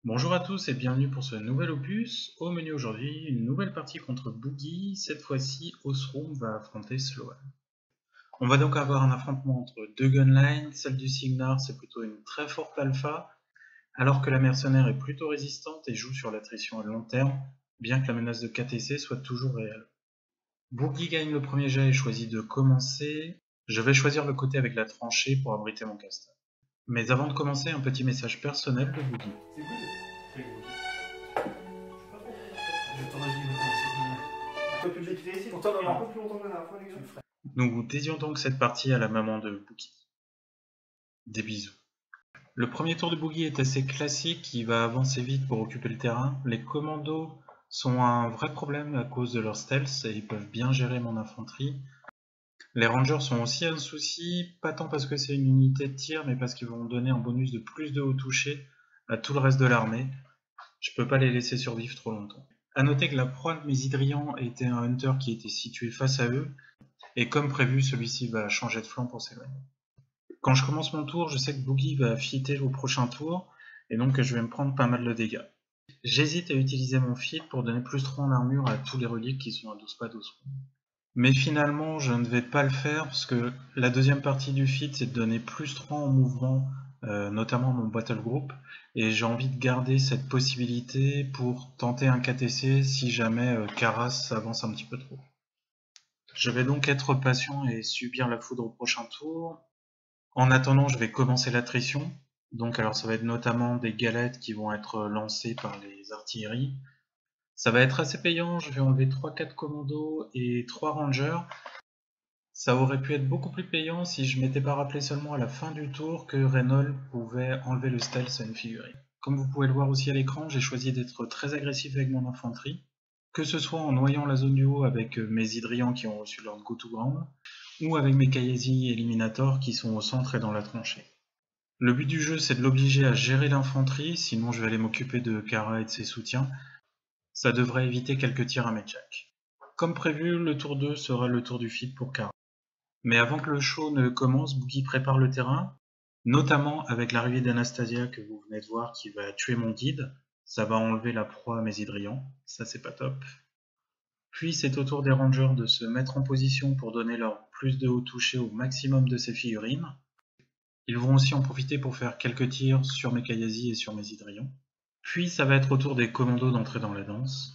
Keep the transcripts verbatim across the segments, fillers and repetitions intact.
Bonjour à tous et bienvenue pour ce nouvel opus. Au menu aujourd'hui, une nouvelle partie contre Boogie. Cette fois-ci, Osroom va affronter Sloan. On va donc avoir un affrontement entre deux gunlines. Celle du Cygnar, c'est plutôt une très forte alpha, alors que la mercenaire est plutôt résistante et joue sur l'attrition à long terme, bien que la menace de K T C soit toujours réelle. Boogie gagne le premier jet et choisit de commencer. Je vais choisir le côté avec la tranchée pour abriter mon caster. Mais avant de commencer, un petit message personnel de Boogie. C'est good. C'est good. Je t'aurais dit de commencer. Un peu plus vite ici, pourtant on a un peu plus longtemps que la dernière fois, les gars. Nous dédions donc cette partie à la maman de Boogie. Des bisous. Le premier tour de Boogie est assez classique, il va avancer vite pour occuper le terrain. Les commandos sont un vrai problème à cause de leur stealth et ils peuvent bien gérer mon infanterie. Les rangers sont aussi un souci, pas tant parce que c'est une unité de tir, mais parce qu'ils vont donner un bonus de plus de haut touché à tout le reste de l'armée. Je peux pas les laisser survivre trop longtemps. A noter que la proie de mes Hydrians était un hunter qui était situé face à eux, et comme prévu, celui-ci va changer de flanc pour s'éloigner. Quand je commence mon tour, je sais que Boogie va fitter au prochain tour, et donc je vais me prendre pas mal de dégâts. J'hésite à utiliser mon feat pour donner plus trois en armure à tous les reliques qui sont à douze pas douze. Mais finalement, je ne vais pas le faire, parce que la deuxième partie du feat, c'est de donner plus trois en mouvement, euh, notamment mon battle group, et j'ai envie de garder cette possibilité pour tenter un K T C si jamais euh, Karas s'avance un petit peu trop. Je vais donc être patient et subir la foudre au prochain tour. En attendant, je vais commencer l'attrition. Donc alors ça va être notamment des galettes qui vont être lancées par les artilleries. Ça va être assez payant, je vais enlever trois quatre commandos et trois rangers. Ça aurait pu être beaucoup plus payant si je m'étais pas rappelé seulement à la fin du tour que Reynolds pouvait enlever le stealth à une figurine. Comme vous pouvez le voir aussi à l'écran, j'ai choisi d'être très agressif avec mon infanterie, que ce soit en noyant la zone du haut avec mes Hydrians qui ont reçu leur go to ground, ou avec mes Kayesi Eliminator qui sont au centre et dans la tranchée. Le but du jeu, c'est de l'obliger à gérer l'infanterie, sinon je vais aller m'occuper de Kara et de ses soutiens. Ça devrait éviter quelques tirs à Medjak. Comme prévu, le tour deux sera le tour du feat pour Kara. Mais avant que le show ne commence, Boogie prépare le terrain, notamment avec l'arrivée d'Anastasia que vous venez de voir qui va tuer mon guide. Ça va enlever la proie à mes Hydrians, ça c'est pas top. Puis c'est au tour des rangers de se mettre en position pour donner leur plus de haut touché au maximum de ces figurines. Ils vont aussi en profiter pour faire quelques tirs sur mes Kayasi et sur mes Hydrians. Puis ça va être au tour des commandos d'entrer dans la danse.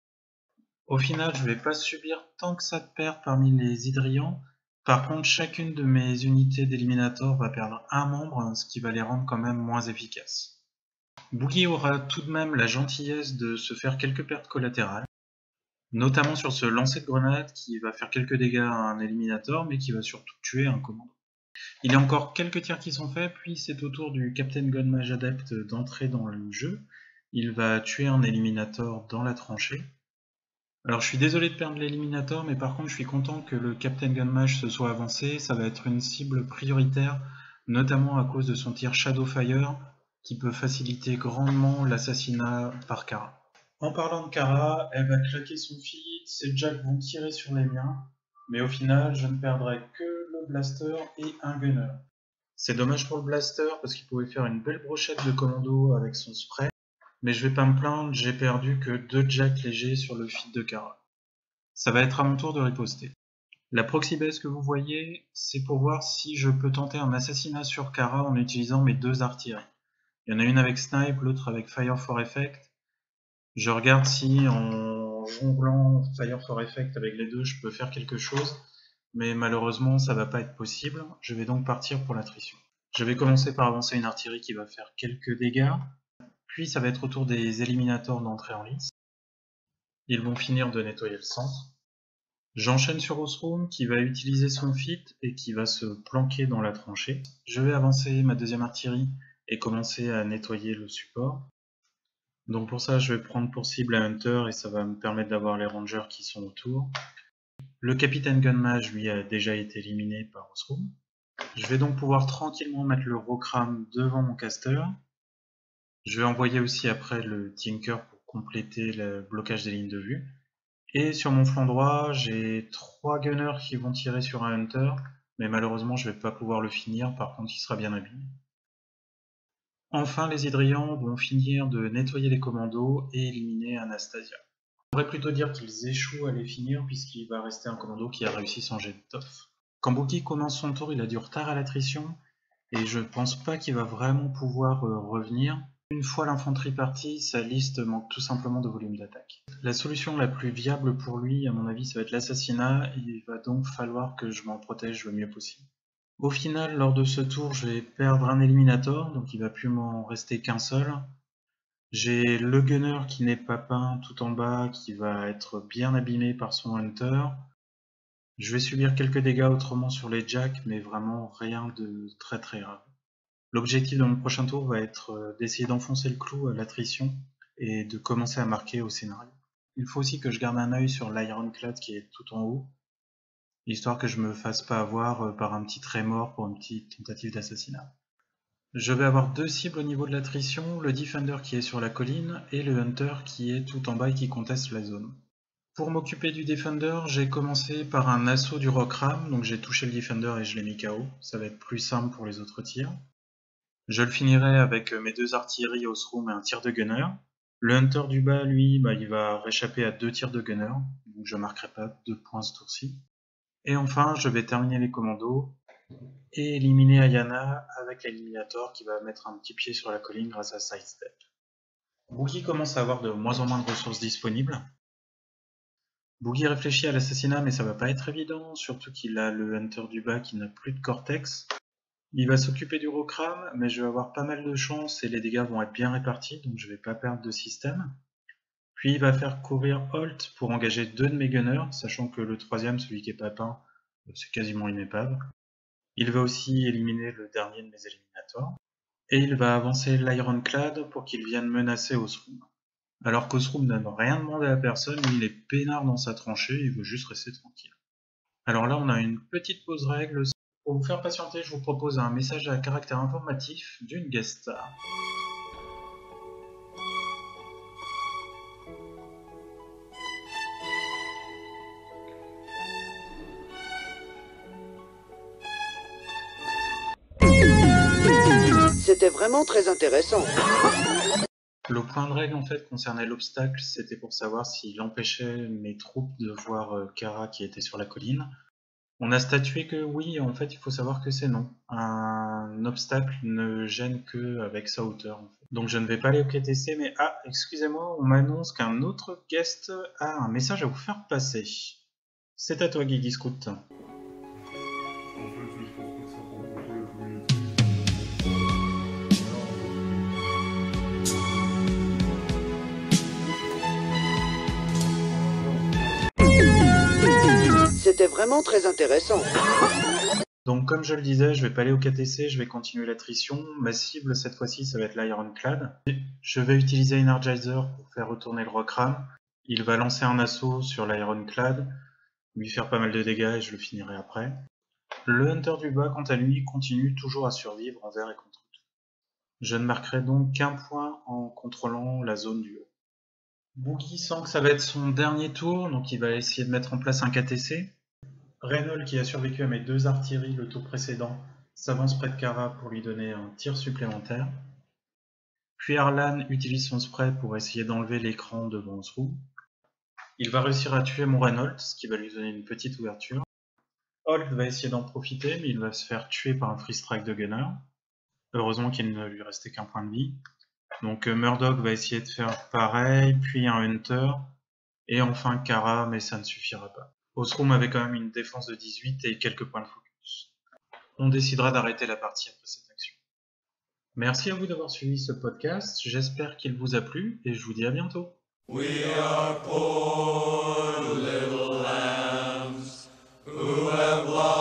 Au final, je vais pas subir tant que ça de pertes parmi les Hydrians. Par contre, chacune de mes unités d'éliminator va perdre un membre, ce qui va les rendre quand même moins efficaces. Boogie aura tout de même la gentillesse de se faire quelques pertes collatérales, notamment sur ce lancer de grenade qui va faire quelques dégâts à un éliminator, mais qui va surtout tuer un commando. Il y a encore quelques tirs qui sont faits, puis c'est au tour du Captain Gunmage Adept d'entrer dans le jeu. Il va tuer un éliminator dans la tranchée. Alors je suis désolé de perdre l'éliminator, mais par contre je suis content que le Captain Gunmage se soit avancé. Ça va être une cible prioritaire, notamment à cause de son tir Shadowfire, qui peut faciliter grandement l'assassinat par Kara. En parlant de Kara, elle va claquer son feat, ses jacks vont tirer sur les miens, mais au final je ne perdrai que le blaster et un gunner. C'est dommage pour le blaster parce qu'il pouvait faire une belle brochette de commando avec son spray, mais je vais pas me plaindre, j'ai perdu que deux jacks légers sur le feat de Kara. Ça va être à mon tour de riposter. La proxy base que vous voyez, c'est pour voir si je peux tenter un assassinat sur Kara en utilisant mes deux artilleries. Il y en a une avec Snipe, l'autre avec Fire for Effect. Je regarde si en jonglant Fire for Effect avec les deux, je peux faire quelque chose, mais malheureusement ça va pas être possible. Je vais donc partir pour l'attrition. Je vais commencer par avancer une artillerie qui va faire quelques dégâts, puis ça va être au tour des éliminators d'entrer en lice. Ils vont finir de nettoyer le centre. J'enchaîne sur Osroom qui va utiliser son feat et qui va se planquer dans la tranchée. Je vais avancer ma deuxième artillerie et commencer à nettoyer le support. Donc pour ça, je vais prendre pour cible un Hunter et ça va me permettre d'avoir les Rangers qui sont autour. Le Capitaine Gunmage, lui, a déjà été éliminé par Osroom. Je vais donc pouvoir tranquillement mettre le Rokram devant mon caster. Je vais envoyer aussi après le Tinker pour compléter le blocage des lignes de vue. Et sur mon flanc droit, j'ai trois Gunners qui vont tirer sur un Hunter, mais malheureusement, je vais pas pouvoir le finir, par contre, il sera bien abîmé. Enfin, les Hydrians vont finir de nettoyer les commandos et éliminer Anastasia. On devrait plutôt dire qu'ils échouent à les finir puisqu'il va rester un commando qui a réussi son jet de tof. Quand Boogie commence son tour, il a du retard à l'attrition et je pense pas qu'il va vraiment pouvoir euh, revenir. Une fois l'infanterie partie, sa liste manque tout simplement de volume d'attaque. La solution la plus viable pour lui, à mon avis, ça va être l'assassinat, il va donc falloir que je m'en protège le mieux possible. Au final, lors de ce tour, je vais perdre un Eliminator, donc il va plus m'en rester qu'un seul. J'ai le Gunner qui n'est pas peint tout en bas, qui va être bien abîmé par son Hunter. Je vais subir quelques dégâts autrement sur les Jacks, mais vraiment rien de très très grave. L'objectif de mon prochain tour va être d'essayer d'enfoncer le clou à l'attrition et de commencer à marquer au scénario. Il faut aussi que je garde un œil sur l'Ironclad qui est tout en haut, histoire que je me fasse pas avoir par un petit trémor pour une petite tentative d'assassinat. Je vais avoir deux cibles au niveau de l'attrition, le Defender qui est sur la colline et le Hunter qui est tout en bas et qui conteste la zone. Pour m'occuper du Defender, j'ai commencé par un assaut du Rockram, donc j'ai touché le Defender et je l'ai mis K O, ça va être plus simple pour les autres tirs. Je le finirai avec mes deux artilleries au Shroom et un tir de Gunner. Le Hunter du bas, lui, bah, il va réchapper à deux tirs de Gunner, donc je ne marquerai pas deux points ce tour-ci. Et enfin, je vais terminer les commandos et éliminer Ayana avec l'Eliminator qui va mettre un petit pied sur la colline grâce à Sidestep. Boogie commence à avoir de moins en moins de ressources disponibles. Boogie réfléchit à l'assassinat, mais ça va pas être évident, surtout qu'il a le Hunter du bas qui n'a plus de Cortex. Il va s'occuper du Rockram, mais je vais avoir pas mal de chance et les dégâts vont être bien répartis, donc je vais pas perdre de système. Puis il va faire courir Holt pour engager deux de mes gunners, sachant que le troisième, celui qui est pas peint, c'est quasiment une épave. Il va aussi éliminer le dernier de mes éliminators. Et il va avancer l'Ironclad pour qu'il vienne menacer Osroom. Alors qu'Osroom n'a rien demandé à personne, il est peinard dans sa tranchée, il veut juste rester tranquille. Alors là, on a une petite pause règle. Pour vous faire patienter, je vous propose un message à caractère informatif d'une guest star. C'était vraiment très intéressant. Le point de règle en fait concernait l'obstacle, c'était pour savoir s'il empêchait mes troupes de voir euh, Kara qui était sur la colline. On a statué que oui, en fait il faut savoir que c'est non. Un obstacle ne gêne que avec sa hauteur. En fait. Donc je ne vais pas aller au K T C, mais ah, excusez-moi, on m'annonce qu'un autre guest a un message à vous faire passer. C'est à toi Guigui Scout. C'était vraiment très intéressant. Donc comme je le disais, je vais pas aller au K T C, je vais continuer l'attrition. Ma cible cette fois-ci, ça va être l'Ironclad. Je vais utiliser Energizer pour faire retourner le Rockram. Il va lancer un assaut sur l'Ironclad, lui faire pas mal de dégâts et je le finirai après. Le Hunter du bas, quant à lui, continue toujours à survivre envers et contre tout. Je ne marquerai donc qu'un point en contrôlant la zone du haut. Boogie sent que ça va être son dernier tour, donc il va essayer de mettre en place un K T C. Reynolds, qui a survécu à mes deux artilleries le tour précédent, s'avance près de Kara pour lui donner un tir supplémentaire. Puis Arlan utilise son spray pour essayer d'enlever l'écran devant Osroom. Il va réussir à tuer mon Reynolds, ce qui va lui donner une petite ouverture. Holt va essayer d'en profiter, mais il va se faire tuer par un free strike de Gunner. Heureusement qu'il ne lui restait qu'un point de vie. Donc Murdoch va essayer de faire pareil, puis un Hunter, et enfin Kara, mais ça ne suffira pas. Osroom avait quand même une défense de dix-huit et quelques points de focus. On décidera d'arrêter la partie après cette action. Merci à vous d'avoir suivi ce podcast, j'espère qu'il vous a plu et je vous dis à bientôt. We are poor little lambs who have lost